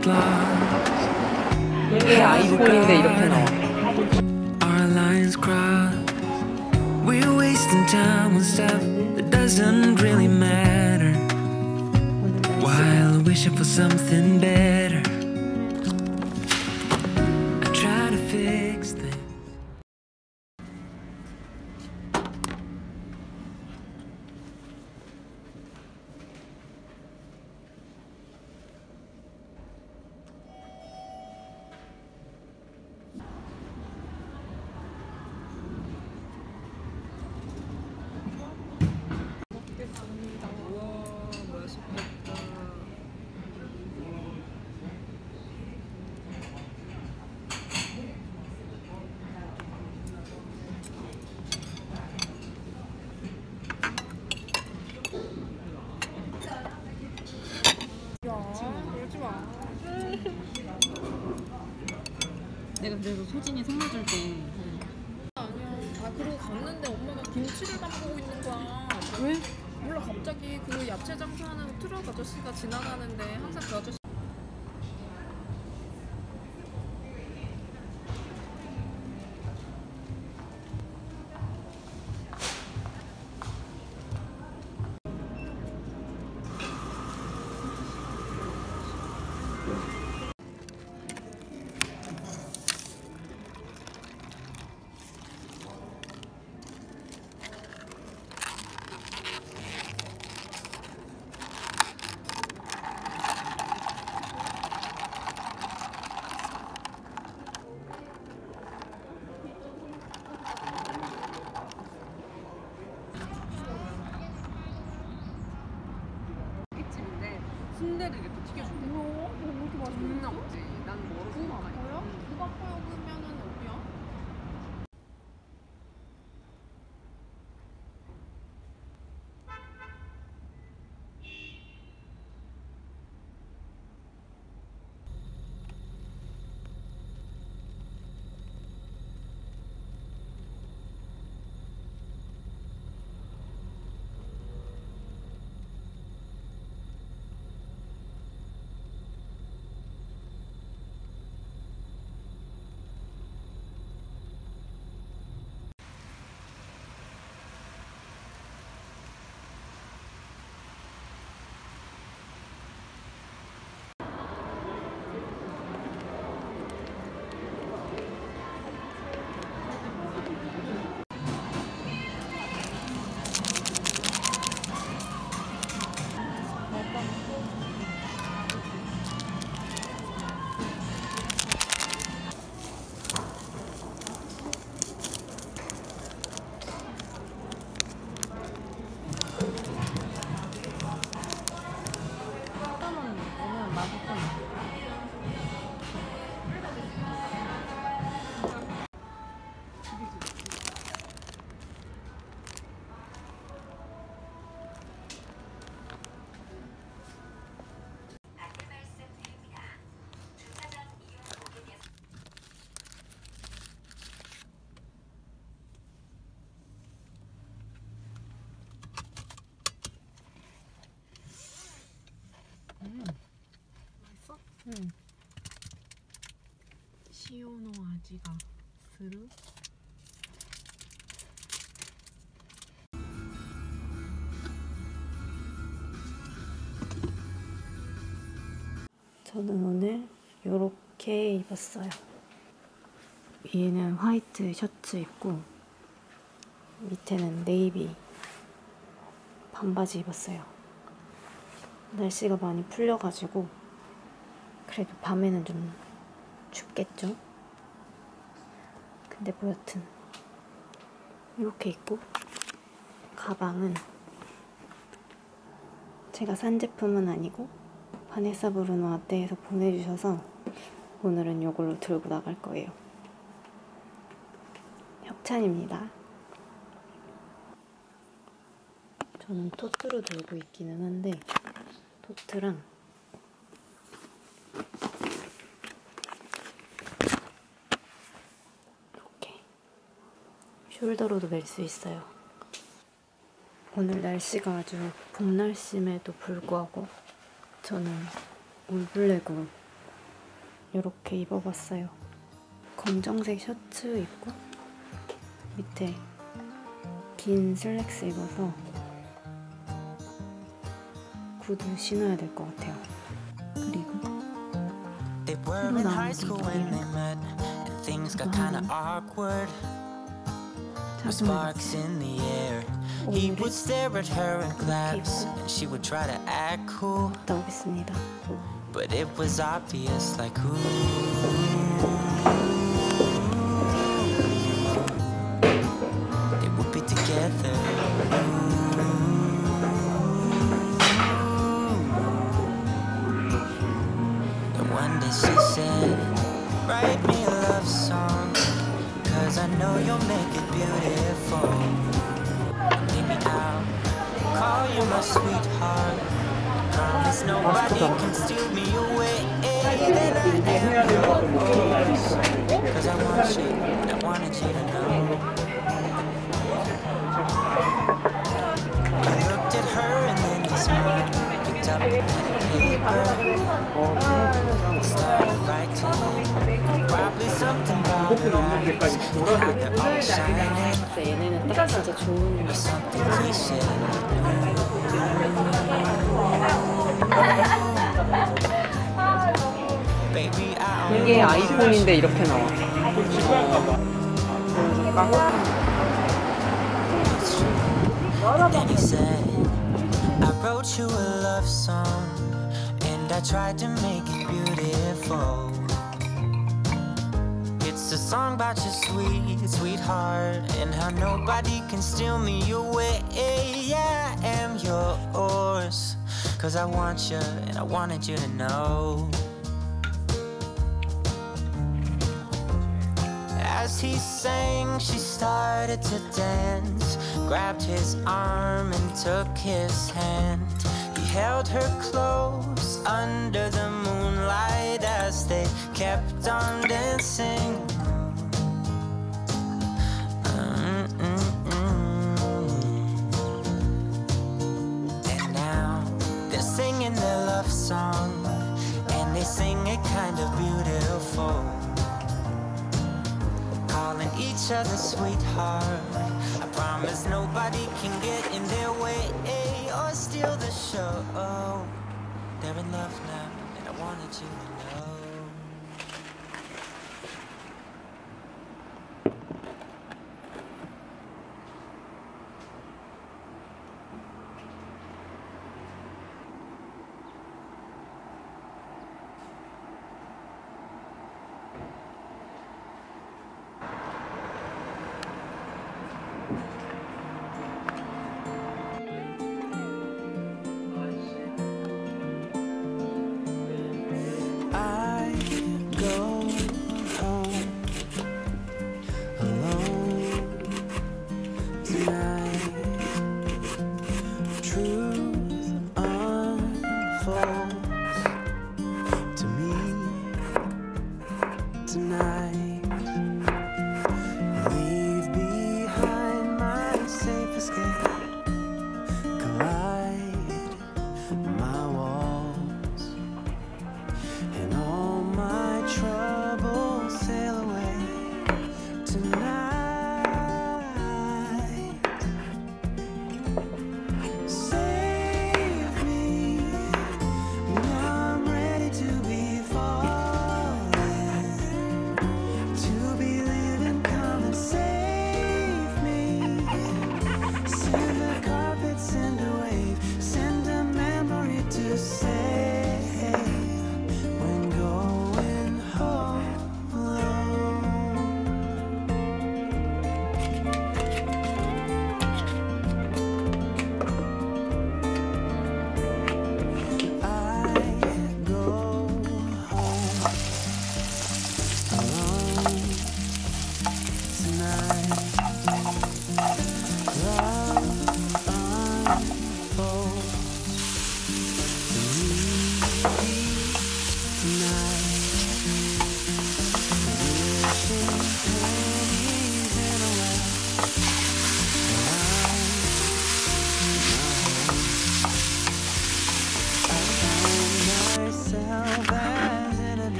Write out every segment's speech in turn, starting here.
얘 아이폰인데 이렇게 나와. Our lines cross. We're wasting time on stuff that doesn't really matter, while wishing for something better. I try to fix things. 내가 그래서 소진이 선물 줄 때 아니야. 아 그리고 갔는데 엄마가 김치를 담그고 있는 거야. 왜? 몰라 갑자기 그 야채 장사하는 트럭 아저씨가 지나가는데 항상 그 아저씨 순대를 이렇게 튀겨준대. 뭐야? 왜 이렇게 맛있는 존나 없지. 난 멀어서 못 가니까. 뭐야? 국악보역이면은 어디야? 맛있어? 응. 시오노 아지가 스루? 저는 오늘 요렇게 입었어요. 위에는 화이트 셔츠 입고 밑에는 네이비 반바지 입었어요. 날씨가 많이 풀려가지고 그래도 밤에는 좀 춥겠죠? 근데 뭐 여튼 이렇게 입고 가방은 제가 산 제품은 아니고 바네사 브루노 아떼에서 보내주셔서 오늘은 이걸로 들고 나갈 거예요. 협찬입니다. 저는 토트로 들고 있기는 한데 토트랑 이렇게 숄더로도 멜 수 있어요. 오늘 날씨가 아주 봄 날씨임에도 불구하고 저는 올블랙으로 이렇게 입어봤어요. 검정색 셔츠 입고 밑에 긴 슬랙스 입어서 구두 신어야 될 것 같아요. 그리고 새로 나온 디도리를 오늘은 갔다 오겠습니다. But it was obvious, like who they would be together. And one day she said, write me a love song, 'cause I know you'll make it beautiful. Maybe I'll call you my sweetheart. Promise nobody can steal me away. Then I am yours, 'cause I want you, and I wanted you to know. I looked at her and then you smiled. Picked up pen and paper, started writing. Probably something about her eyes and how they're all shining. 근데 얘네는 딱 진짜 좋은 Or something cliche. Baby, I 이게 아이폰인데 이렇게 나와. Then he said, I wrote you a love song, and I tried to make it beautiful. It's a song about your sweet, sweetheart, and how nobody can steal me away. Yeah, I am yours, 'cause I want you, and I wanted you to know. As he sang, she started to dance, grabbed his arm and took his hand. He held her close under the moonlight as they kept on dancing. And now they're singing their love song, and they sing it kind of beautiful, calling each other sweetheart. I promise nobody can get in their way or steal the show. They're in love now, and I wanted you to know.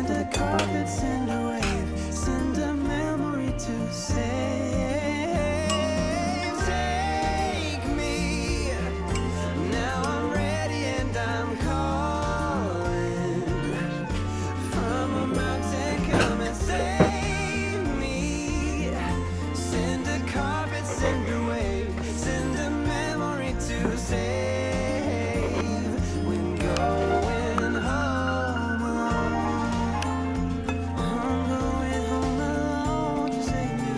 예쁘게 가방. Send a wave, send a memory to save. Take me. Now I'm ready and I'm calling. From a mountain, come and save me. Send a carpet, send a wave, send a memory to save. When going home alone, I'm going home alone to save me.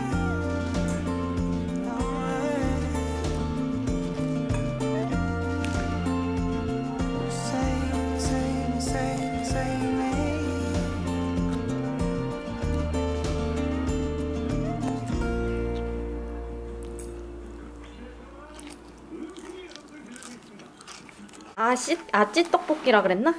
Save me. 아찌 떡볶이라 그랬나?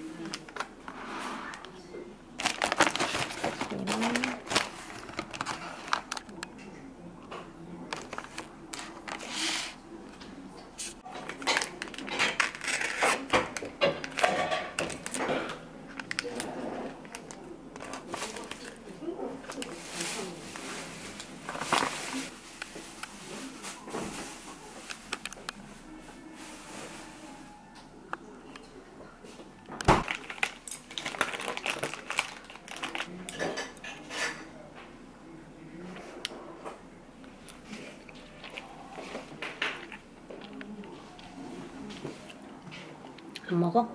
안 먹어?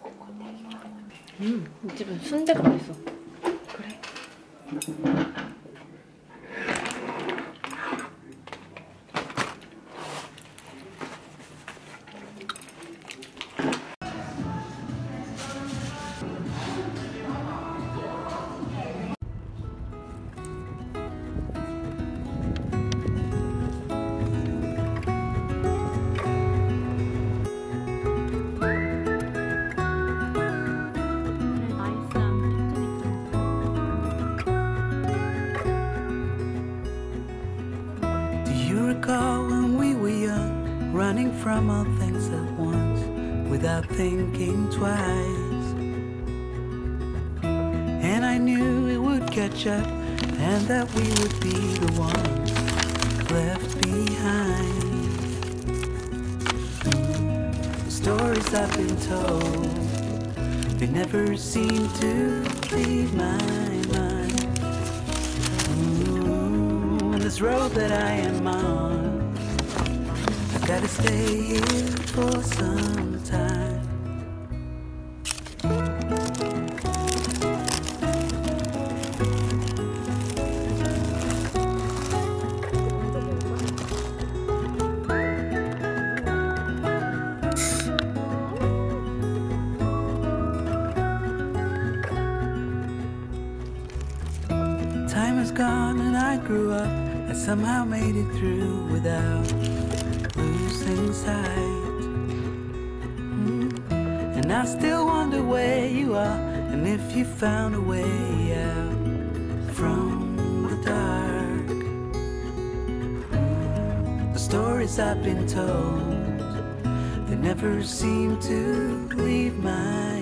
이 집은 순대가 맛있어. 그래. Do you recall when we were young, running from all things at once, without thinking twice? And I knew it would catch up, and that we would be the ones left behind. The stories I've been told, they never seem to leave my mind. This road that I am on, I gotta stay here for some time. Time has gone and I grew up. I somehow made it through without losing sight. And I still wonder where you are, and if you found a way out from the dark. The stories I've been told, they never seem to leave my